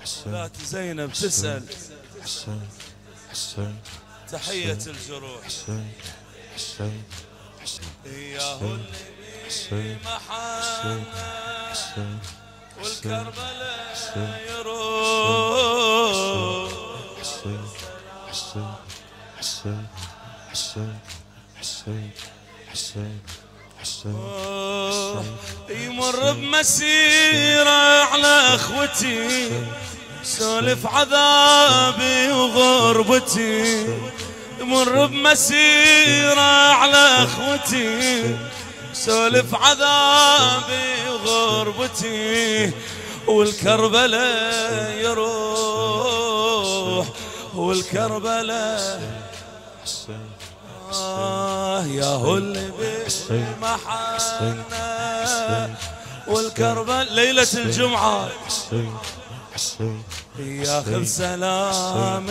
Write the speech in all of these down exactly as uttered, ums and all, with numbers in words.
لا زينب تسأل حسين حسين تحية الجروح يا هو اللي محانا والكربلاء يروح حسين حسين حسين حسين حسين حسين حسين يمر بمسيرة على اخوتي سولف عذابي وغربتي يمر بمسيرة على اخوتي سولف عذابي وغربتي والكربلاء يروح والكربلاء آه يا هو اللي بمحانا والكربلاء ليلة الجمعة ياخذ سلام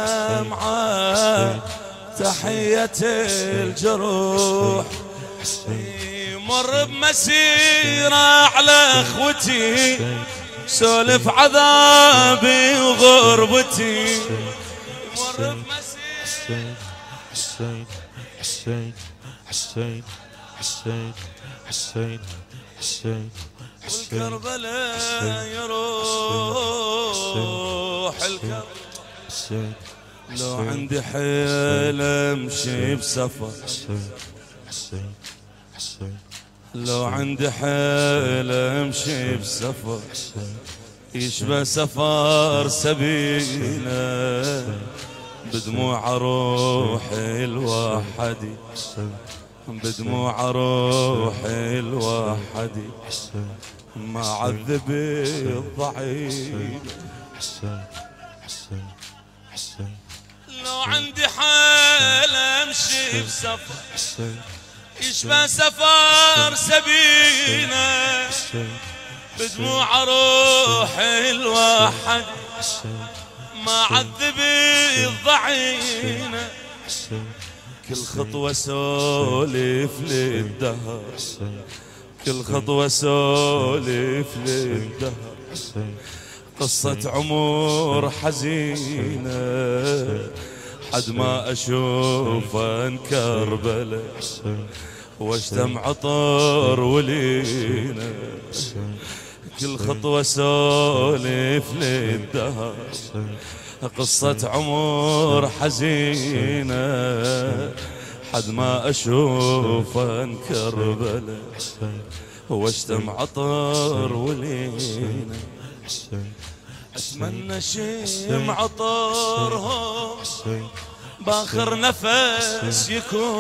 دمعة تحية الجروح يمر بمسيرة على اخوتي سولف عذابي وغربتي يمر بمسيرة حسين حسين حسين حسين حسين حسين والكربلاء يروح الكربلاء لو عندي حيل امشي بسفر حسين حسين لو عندي حيل امشي بسفر يشبه سفر سبيله بدموع روحي الوحدي بدموع روحي الوحدي ما عذب الضعيف لو عندي حال امشي بسفر يشبه سفر سبيله بدموع روحي الوحدي ما عذب الضعينة كل خطوة سولف للدهر كل خطوة سولف للدهر قصة عمر حزينة حد ما أشوف أنكر بلا واشتم عطر ولينا كل خطوة سولف للدهر قصة عمر حزينة حد ما أشوف أنكر بلا واشتم عطر ولينا أتمنى شيم عطرهم باخر نفس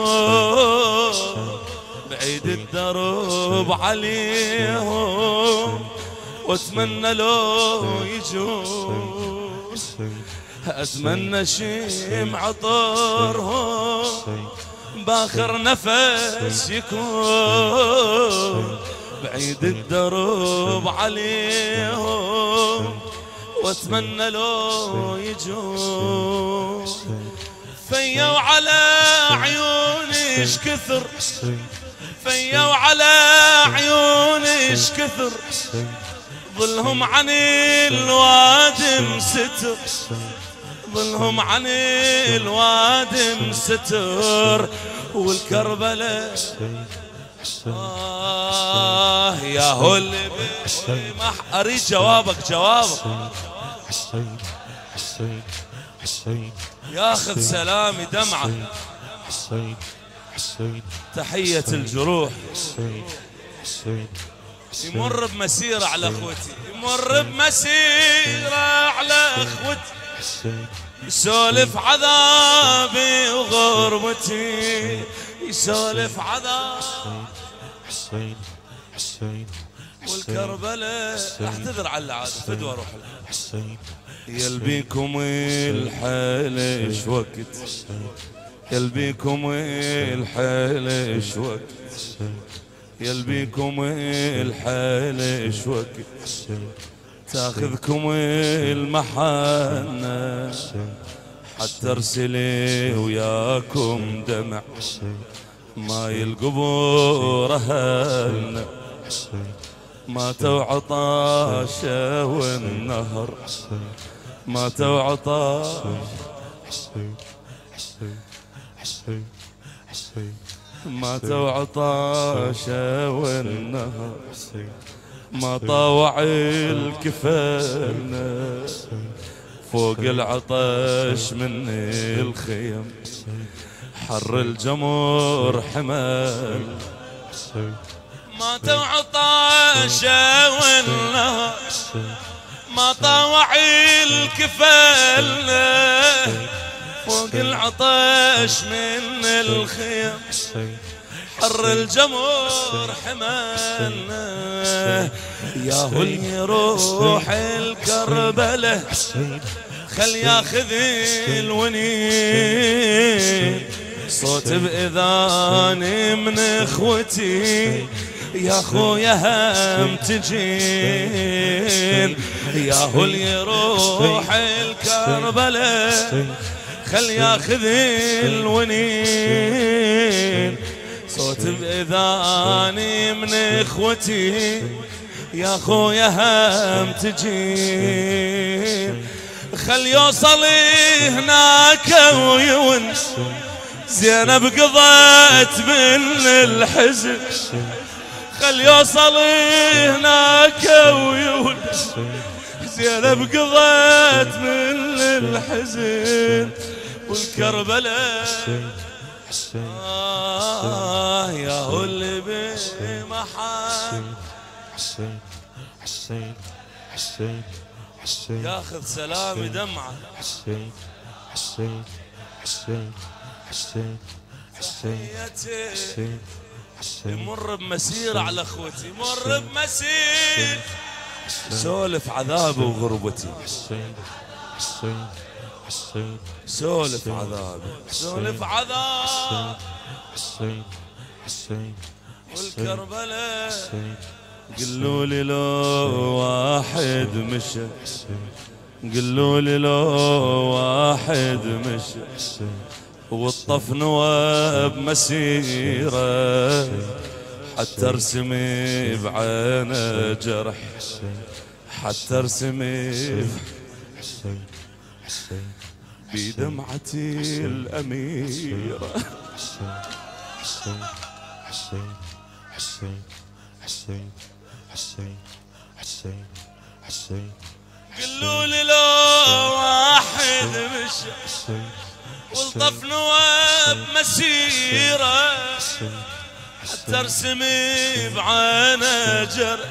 يكون بعيد الدرب عليهم واتمنى لو يجون اتمنى شيم عطرهم باخر نفس يكون بعيد الدرب عليهم واتمنى لو يجون فيوا على عيوني اش كثر فيوا على عيوني اش كثر ظلهم عن الوادم ستر ظلهم عن الوادم ستر والكربلاء آه يا هو اللي بمح أريد جوابك جوابك حسين حسين حسين ياخذ سلامي دمعة حسين حسين تحية الجروح حسين حسين يمر بمسيرة على اخوتي يمر بمسيرة على اخوتي يسولف عذابي وغربتي يسولف عذاب حسين حسين والكربلاء اعتذر على العادة فدوى روح حسين يلبيكم الحال ايش وقت يلبيكم الحال ايش وقت يلبيكم الحال ايش وقت تاخذكم المحنة حتى ارسلي وياكم دمع ما يلقبور اهلنا ماتوا عطاشة والنهر ماتوا عطاشة ماتوا عطاشة والنهر ما طاوع الكفن فوق العطش من الخيم حر الجمر حمل ماتوا عطاشة والنهر ما طاوع الكفل فوق العطش من الخيم حر الجمر حملنا ياهو اللي يروح الكربلة خل ياخذ الونين صوت بإذاني من اخوتي يا خويا هم تجين ياهو اللي يروح الكربلة خل ياخذ الونين صوت بإذاني من اخوتي يا خويا هم تجين خل يوصل هناك ويون زينب قضت من الحزن خل يوصل هناك ويون زينب قضت من الحزن والكربلاء آه يا هو اللي بمحل حسين حسين حسين حسين ياخذ سلامي دمعة حسين حسين حسين حسين حسين حسين حسين يمر بمسير على اخوتي يمر بمسير سولف عذابي وغربتي حسين حسين حسين سولف عذابي سولف عذاب حسين حسين والكربلاء قلوا لي لو واحد مشى قلوا لي لو واحد مشى والطف نواب مسيره حتى ارسمي بعينه جرح حتى ارسمي بدمعتي الأميرة حسين حسين حسين حسين حسين حسين حسين قلوا لي لو واحد مشى والطف نواب مسيره حتى ارسمي بعينه جرح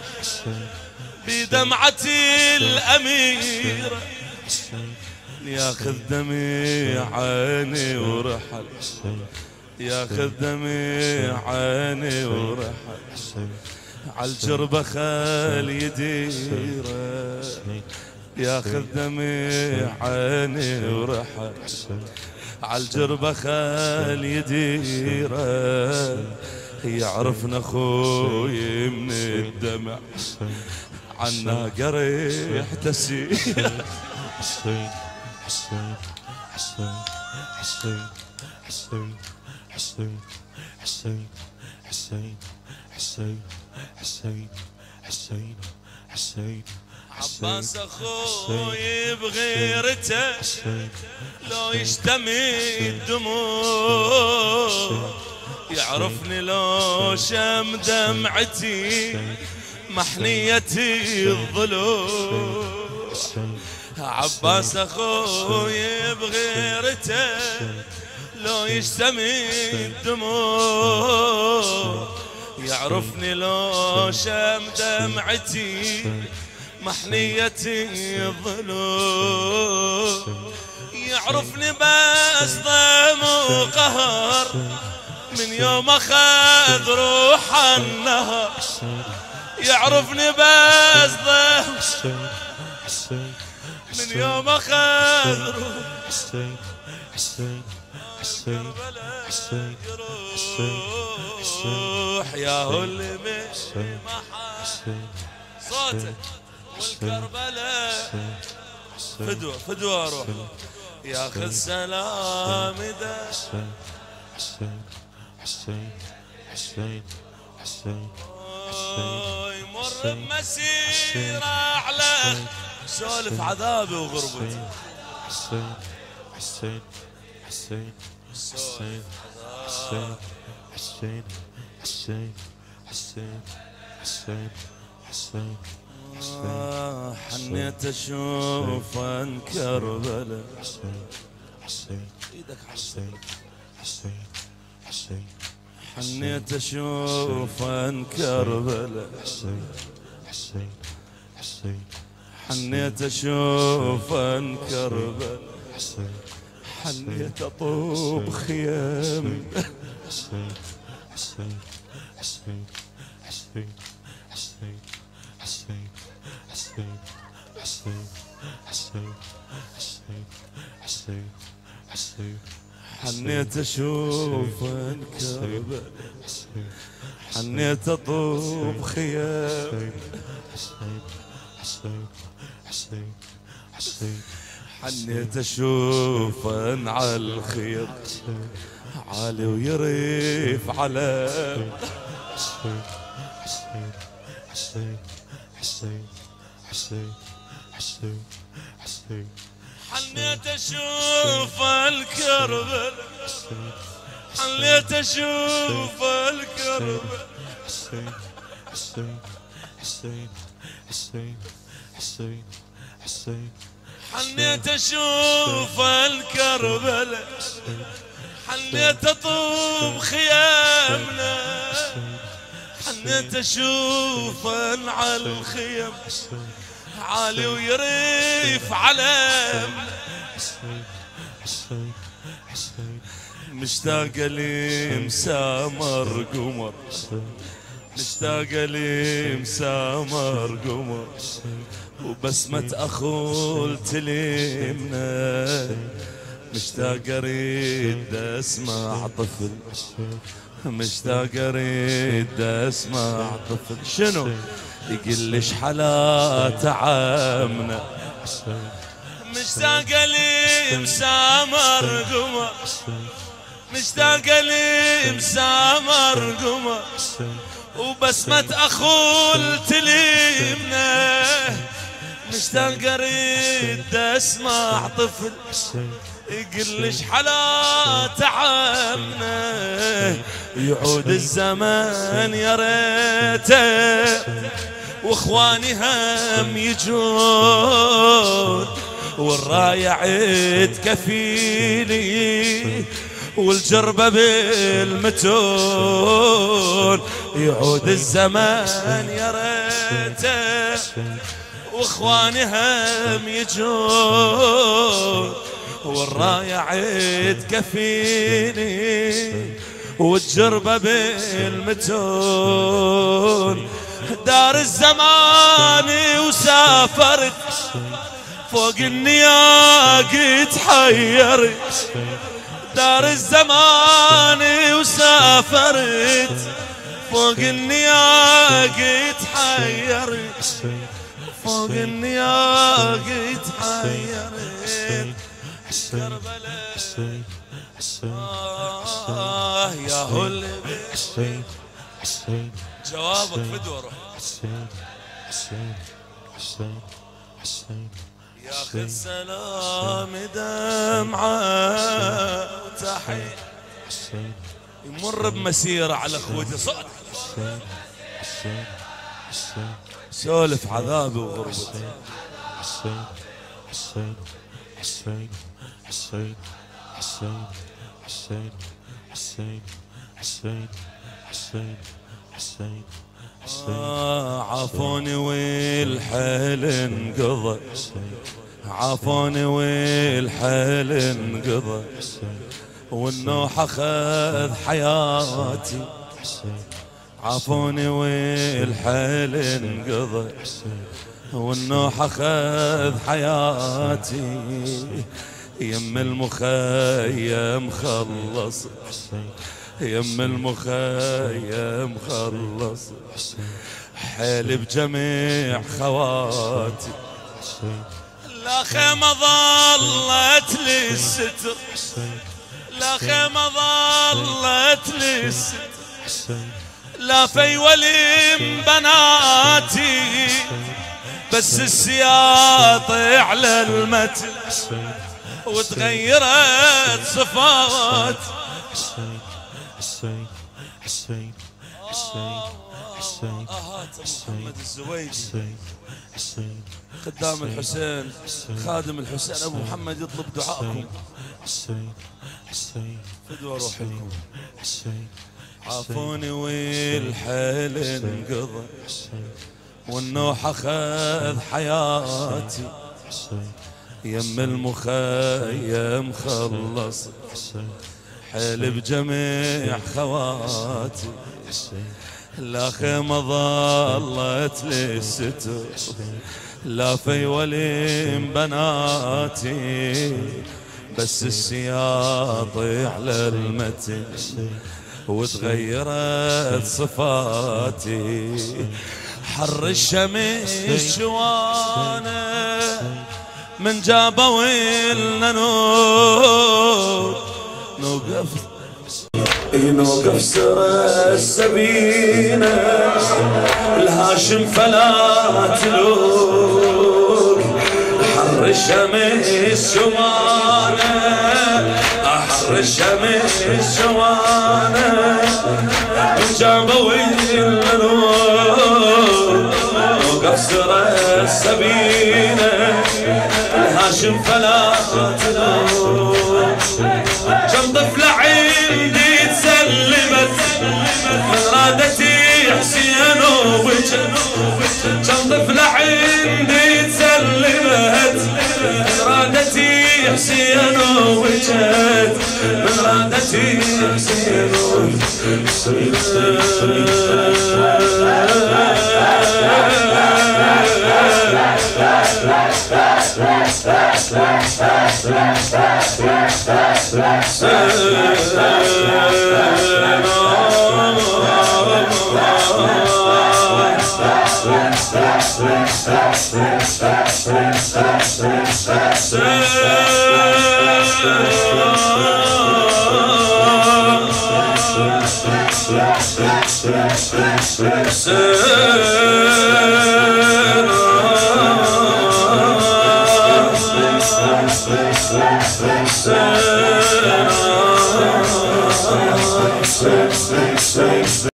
بدمعتي الأميرة ياخذ دمي عيني ورحل ياخذ دمي عيني ورحل عالجربة خال يديره ياخذ دمي عيني ورحل عالجربة خال يديره يعرفنا اخوي من الدمع عنا قريح تسير حسين حسين حسين حسين حسين حسين حسين حسين حسين حسين حسين حسين عباس اخوي بغيرته لو يشتمي الدموع يعرفني لو شم دمعتي محنيتي الضلوع عباس اخوي بغيرته لو يشتمي الدموع يعرفني لو شم دمعتي محنيتي الضلوع يعرفني بس ضم وقهر من يوم اخذ روح النهر يعرفني بس ضم من يوم اخذ روح يا هو اللي محل صوتك والكربلاء فدوة فدوة روح ياخذ سلام ده حسين حسين حسين حسين مر بمسيرة على سولف عذابي وغربتي حسين حسين حسين حسين حسين حسين حسين حسين حسين حسين آه حنيت اشوف ان كربلاء حسين حسين ايدك حسين حسين حسين حنيت اشوف ان كربلاء حسين حسين حسين حنيت اشوف ان كربلاء حسين حنيت اطوب خيام حسين حسين حسين حسين حسين حسين حسين حسين حسين حسين حسين حسين حنيت اشوف ان كربلاء حنيت اطوب خيام حسين حسين حسين حسين حنيت اشوف ان على الخير عالي ويريف على حسين حسين حسين حسين حسين حسين حسين حنيت اشوف الكربلاء حنيت اشوف الكربلاء حسين حسين حسين حسين حسين حسين حنيت اشوف الكربلاء حنيت اطوب خيامنا حنيت اشوف على الخيم عالي ويريف علامنا حسين حسين حسين مشتاق لي مسامر قمر مشتاق لي مسامر قمر وبسمة أخول تليمنا مشتاق اريد اسمع طفل مشتاق اريد اسمع طفل شنو يقول ليش حالات عامنا مشتاق لي مسامر قمر مشتاق لي مسامر قمر وبسمة أخول تليمنا مشتاق اريد اسمع طفل يقول ليش حالات عامنا يعود الزمان يا ريته واخواني هم يجون والراية عيد كفيلي والجربة بالمتون يعود الزمان يا ريته واخواني هم يجون والراية عيد كفيني والجربة بالمتون دار الزمان وسافرت فوق النياق تحيرت دار الزمان وسافرت فوق النياق تحيرت فوق النياق تحيرت كربلاء آه يا هل حسين حسين جوابك فدوة روح حسين حسين حسين حسين ياخذ سلام دمعة وتحية حسين يمر بمسيرة على اخوتي صوت حسين حسين حسين سولف عذابي وغربتي حسين حسين حسين حسين حسين حسين حسين حسين حسين حسين آه عافوني والحيل انقضى عافوني والحيل انقضى والنوح اخذ حياتي عافوني والحيل انقضى والنوح اخذ حياتي يم المخيم خلص يم المخيم خلص حيل بجميع خواتي لا خيمة ظلت لي الستر لا خيمة ظلت لي الستر لا في ولي بناتي بس السياط على المتن وتغيرت صفات. حسين حسين حسين حسين حسين محمد الزويدي حسين حسين خدام الحسين خادم الحسين ابو محمد يطلب دعاءكم. حسين حسين فدوى روحكم. حسين عافوني والحيل انقضى والنوح اخذ حياتي يم المخيم خلص حيل بجميع خواتي لا خيمة ظلت للستر لا في ولي بناتي بس السياط على المتن وتغيرت صفاتي. حر الشمس شوانا من جابوا لنا نور نوقف نوقف سر السبينة الهاشم فلا تلوك. حر الشمس شوانا حر الشمس شوانا من جابوا لنا نور نوقف سر السبينة الهاشم فلا تلوك. كم طفلة عندي تسلمت من رادتي حسين وبجت. كم طفلة عندي تسلمت من رادتي حسين وبجت من رادتي حسين